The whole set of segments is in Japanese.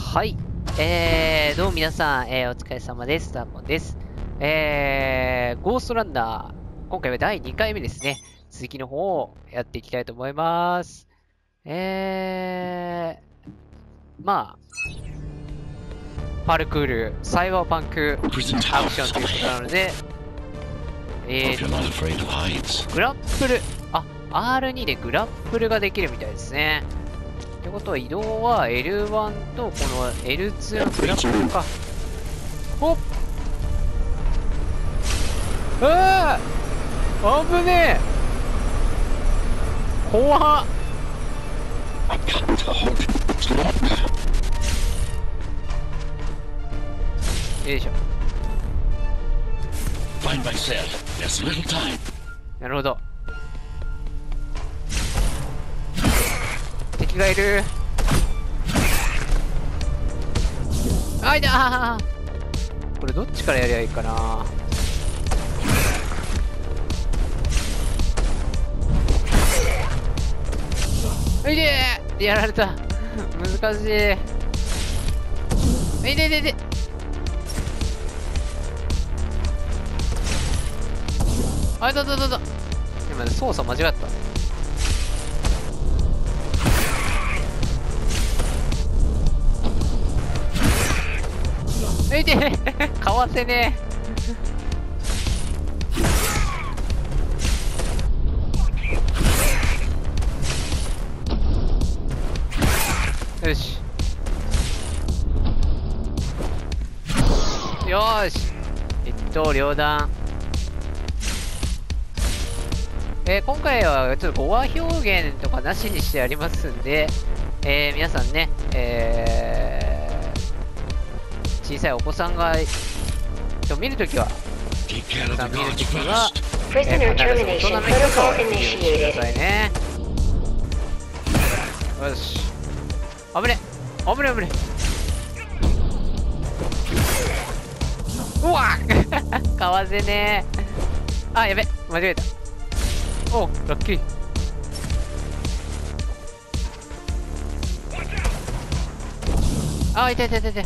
はい。どうも皆さん、お疲れ様です。タモです。ゴーストランナー、今回は第2回目ですね。続きの方をやっていきたいと思います。まあ、パルクール、サイバーパンク、アクションということなので、グラップル、R2 でグラップルができるみたいですね。ってことは移動は L1 とこの L2 のグラップルか。ほっ危ねえ怖っよいしょ。なるほど。敵がいる。あいだー。これどっちからやりゃいいかな。いでーやられた。難しい。いででであいだだだだ。今ね操作間違った。いてかわせねえ。よしよーし一刀両断。今回はちょっと語話表現とかなしにしてありますんで、皆さんね、小さいお子さんが見るときは、必ず大人の人と言ってくださいね。よし。危ね危ね危ね。うわっかわせねえ。あ、やべ間違えた。おうラッキー。あ、痛い痛い痛い痛い。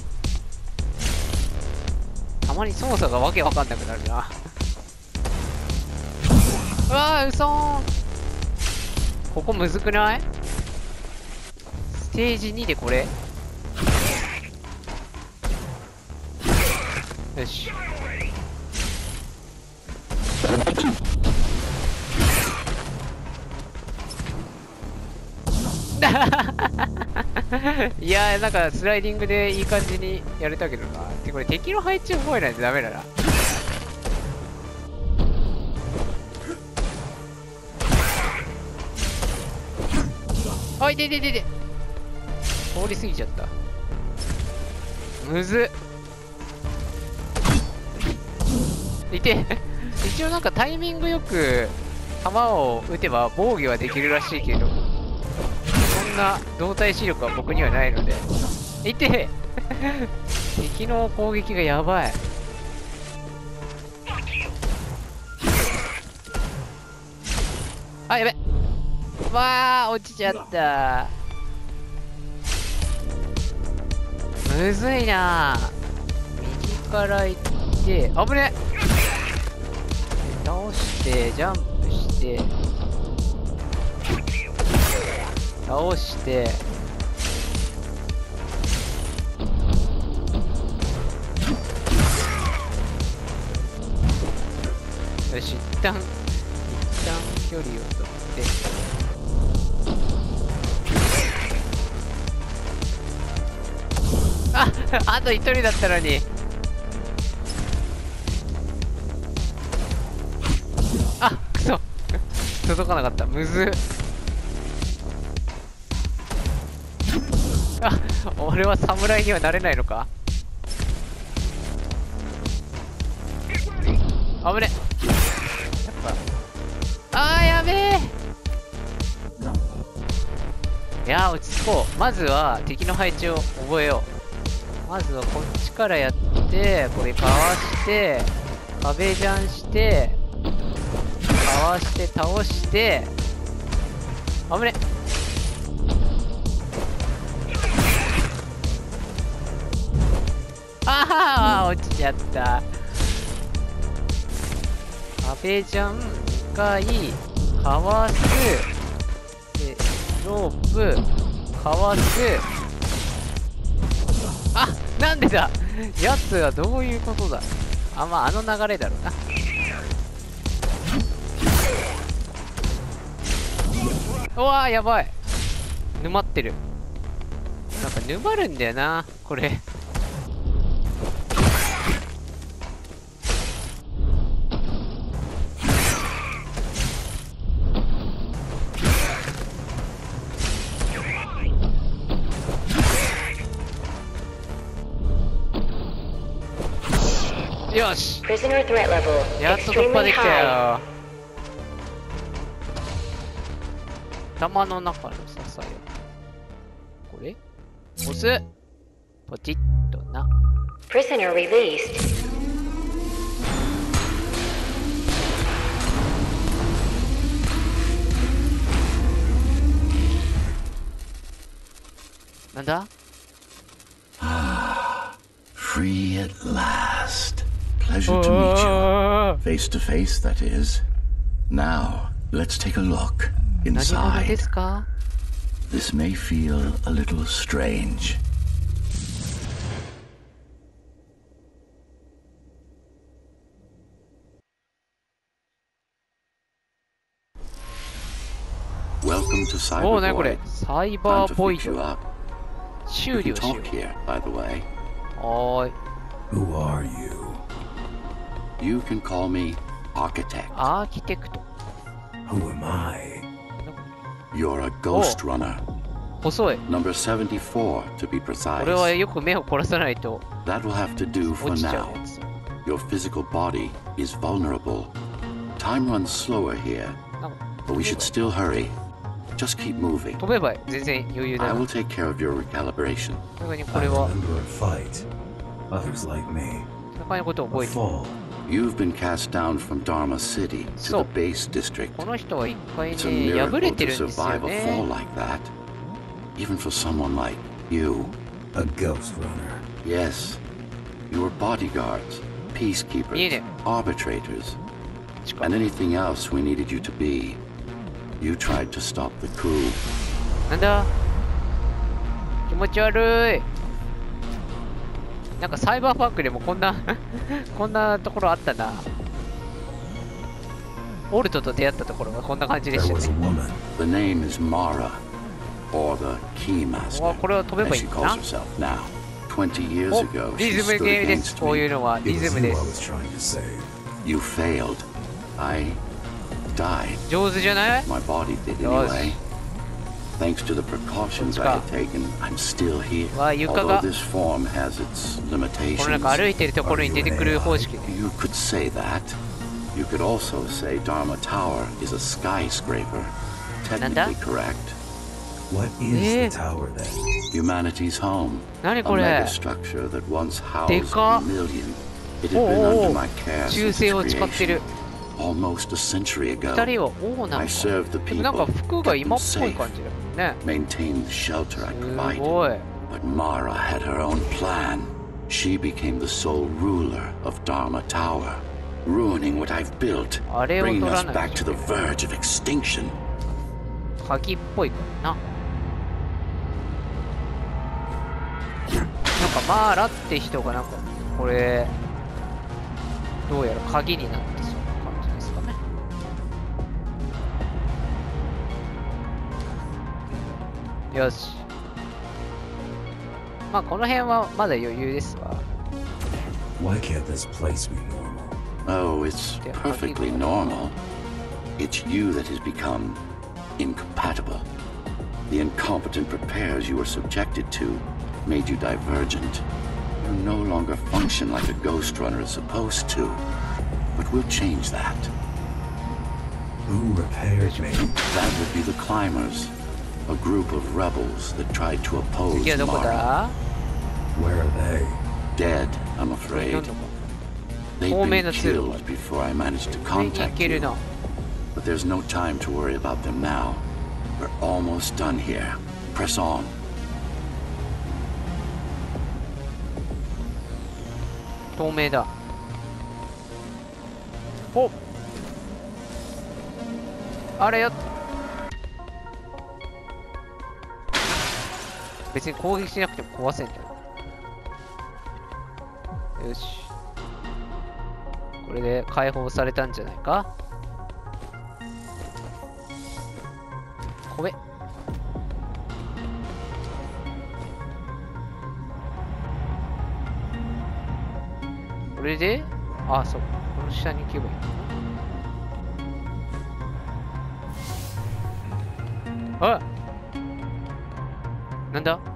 たまに操作がわけわかんなくなるな。うわー、うそーん。ここむずくない？ステージ2でこれ？よし。いやー、なんかスライディングでいい感じにやれたけどな。で、これ敵の配置覚えないとダメだな。あ、いていていていて。通り過ぎちゃった。むずっ。いて。一応なんかタイミングよく弾を撃てば防御はできるらしいけど、そんな動体視力は僕にはないので。いて敵の攻撃がやばい。あ、やべ。わー、落ちちゃった。むずいな。右から行って危ね。倒してジャンプして倒してよし、一旦距離を取ってあと一人だったのに。あ、くそ届かなかった。むずっ。あ、俺は侍にはなれないのか。危ね。やっぱやべえ。いや落ち着こう。まずは敵の配置を覚えよう。まずはこっちからやってこれかわして壁ジャンしてかわして倒して危ね。 あ落ちちゃった。壁ジャン回かわすでロープかわす。あ、なんでだ。やつはどういうことだ。あ、まああの流れだろうな。うわーやばい。沼ってる。なんか沼るんだよなこれ。よし、やっと突破できたよ。玉の中のささよ。これ押す。ポチッとな。 Prisoner released. なんだ。 Free at last. Pleasure to meet you. Face to face, that is. Now, let's take a look 何者で inside. すか。 This may feel a little strange. Welcome to おお、なにこれ。 Cybervoid. サイバ Time ー to ボイ fix you ド。 up. 修 We 理 can をしよ talk here, by the way. う。はーい。 Who are you? You can call me Architect. アーキテクト。 Who am I? You're a ghost runner. 細い。 Number 74, to be これは precise. よく目を凝らさないと That will have to do for 落ちちゃう now. やつ。 Your physical body is vulnerable. Time runs slower here, なんか but we should still hurry. Just keep moving. 飛べば全然余裕だ I な。 will take care of your recalibration. 逆にこ I れは remember a fight. Others like me. 中のことを A 覚えてる。 fall. You've been cast down from Dharma City to So- the base district. この人は一回 It's a ね、破れ miracle て to るんですよ survive a fall ね。 like that. Even for someone like you. A ghost runner. Yes. You were bodyguards, peacekeepers, いいね。 arbitrators, 近 and anything else we needed you to be. You tried to stop the coup. なんだ。気持ち悪い。なんかサイバーパンクでもこんなこんなところあったな。オルトと出会ったところがこんな感じで There した was a ね。 woman. The name is Mara, or the うわ Keymaster, これは飛べば as いい she んだ calls な。 herself now. 20 years お ago, リ she ズム stood ゲームです。 against こういう me. のは It リズ was ム you で I す。 was trying to save. You failed. I died. 上手じゃない。 My body did Yes. anyway. Thanks to the precautions I had taken, I'm still here. わ、床 Although が this form has its このなんか歩 limitations. いてるところに出てくる方式ね。 You could say that. You could also say Dharma Tower is a skyscraper. Technically correct. What is the tower then? Humanity's home. 何 A これ。 megastructure that once housed でかっ。 a million. It had お been うおう under my care 銃 since 声 its を使ってる。 creation. Almost a century 二 ago. 人は王なの I か。 served the でもなんか people, 服が kept 今 them っぽい safe, 感じだよね。 maintained the shelter I す provided. ごい。 But Mara had her own plan. She became the sole ruler of Dharma Tower, ruining what I've built, あれを取 bringing ら us ない back to the verge of extinction. 鍵っぽいからな。なんかマーラって人がなんかこれどうやら鍵になってそうな感じですかね。よし。まあこの辺はまだ余裕ですわ。 Why can't this place be normal? Oh, it's perfectly normal. It's you that has become incompatible. The incompetent repairs you were subjected to made you divergent. You no longer function like a ghost runner is supposed to. But we'll change that. Who repaired me? That would be the Climbers, a group of rebels that tried to oppose 次はどこ Mara. だ。 Where are they? Dead, I'm これ afraid. 読んのか。 They'd 透明 been な通路が killed before I managed to 上に行 contact ける you. な。 But there's no time to worry about them now. We're almost done here. Press on. 透明だ。お、あれよ。別に攻撃しなくても壊せんだよ。よし。これで解放されたんじゃないか。怖え。これで、あ、そう。この下に行けばいいのかな。あ、なんだ。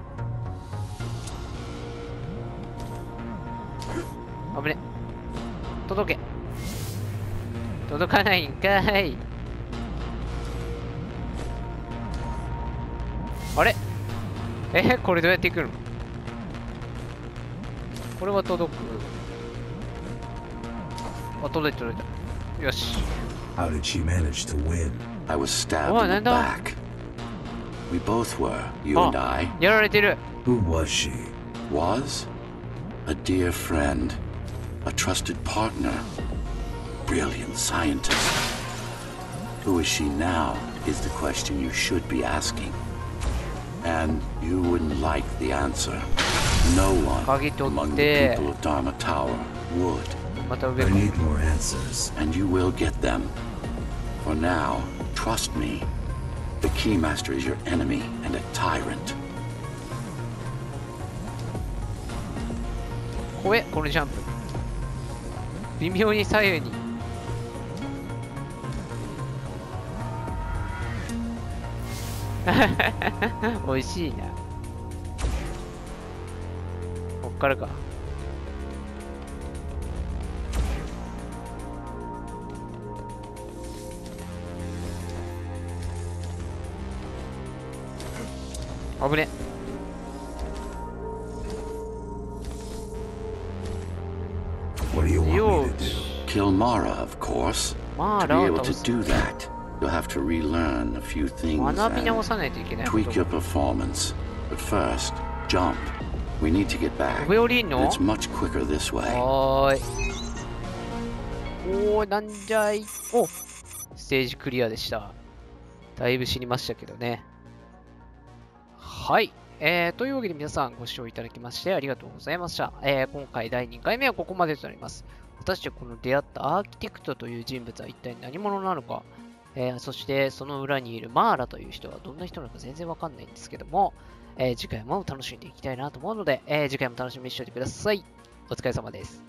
危ね。届け。届かないんかい。あれ、これどうやって行くの。これは届く。あ、届いた届いた。よし。 How did she manage to win? I was stabbed Oh, in the nanda? back. We both were, you and I. やられてる。 Who was she? Was a dear friend, a trusted partner, brilliant scientist. Who is she now is the question you should be asking. And you wouldn't like the answer. No one among the people of Dharma Tower would. また上 I か。 need more answers. And you will get them. For now, trust me. The Keymaster is your enemy and a tyrant. 怖え、このジャンプ。微妙に左右に。美味しいな。こっからか。危ね。 What do you want よ me to し。 do? Kill Mara, of course. まあ、 To ラ be ー able 倒 to す。 do that, you'll have to relearn a few things 学び直 and さないといけないこ tweak と your performance. But first, jump. We need to get back. 上降りんの。 It's much quicker this way. はーい。おー、なんじゃい。お、ステージクリアでした。だいぶ死にましたけどね。はい。というわけで皆さんご視聴いただきましてありがとうございました。今回第2回目はここまでとなります。果たしてこの出会ったアーキテクトという人物は一体何者なのか、そしてその裏にいるマーラという人はどんな人なのか全然わかんないんですけども、次回も楽しんでいきたいなと思うので、次回も楽しみにしておいてください。お疲れ様です。